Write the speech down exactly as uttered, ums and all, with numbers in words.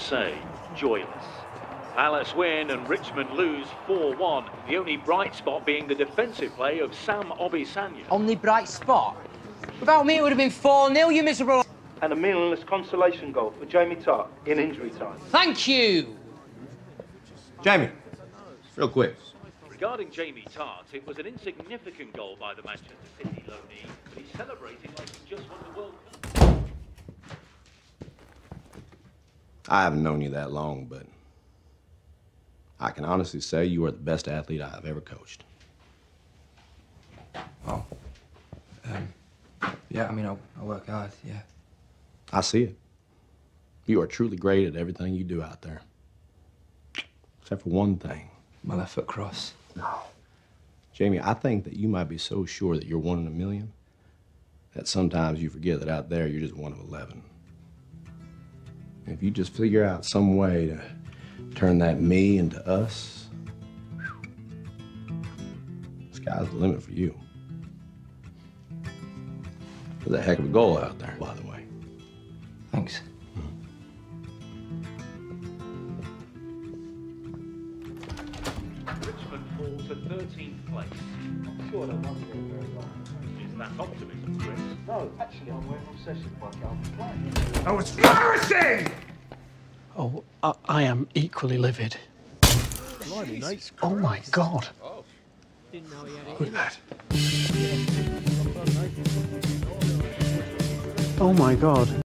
say, joyless. Palace win and Richmond lose four one. The only bright spot being the defensive play of Sam Obisanya. Only bright spot? Without me, it would have been four nil, you miserable... And a meaningless consolation goal for Jamie Tartt in injury time. Thank you! Jamie, real quick. Regarding Jamie Tartt, it was an insignificant goal by the Manchester City loanee, but he's celebrating like he just won the World Cup. I haven't known you that long, but I can honestly say you are the best athlete I have ever coached. Oh. Um, yeah, I mean, I, I work hard, yeah. I see it. You are truly great at everything you do out there. Except for one thing. My left foot cross. No. Jamie, I think that you might be so sure that you're one in a million that sometimes you forget that out there you're just one of eleven. If you just figure out some way to turn that me into us, sky's the limit for you. There's a heck of a goal out there, by the way. Thanks. Richmond falls to thirteenth place. I'm sure they won't be very long. Is that optimism, Chris? No, actually, I'm wearing obsession by Calvin Klein. Oh, it's embarrassing! Oh, I, I am equally livid. Oh, my God. Who's that? Oh, my God.